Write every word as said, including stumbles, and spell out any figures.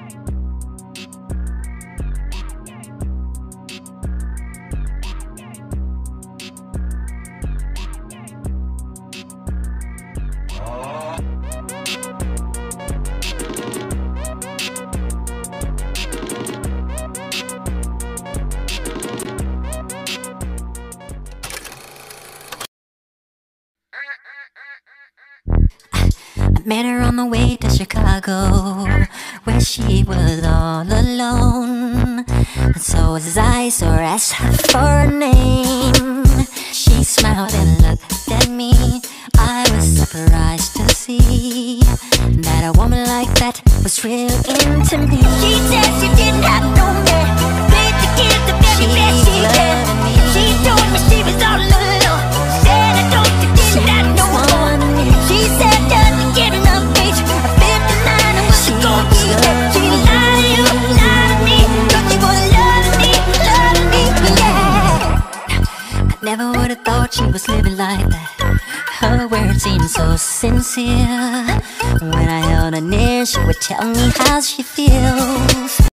Met her on the way to Chicago, where she was all alone. And so as I saw her, asked her for a name. She smiled and looked at me. I was surprised to see that a woman like that was real into me. She said she didn't have no man, paid to give the very best she can. She told me she was all alone. Said I don't think that no one. She said doesn't get enough age. At fifty-nine and was gonna be there. She lied to you, lied to me, but she was loving me, loving me, yeah. I never would have thought she was living like that. Her words seemed so sincere. When I held her near, she would tell me how she feels.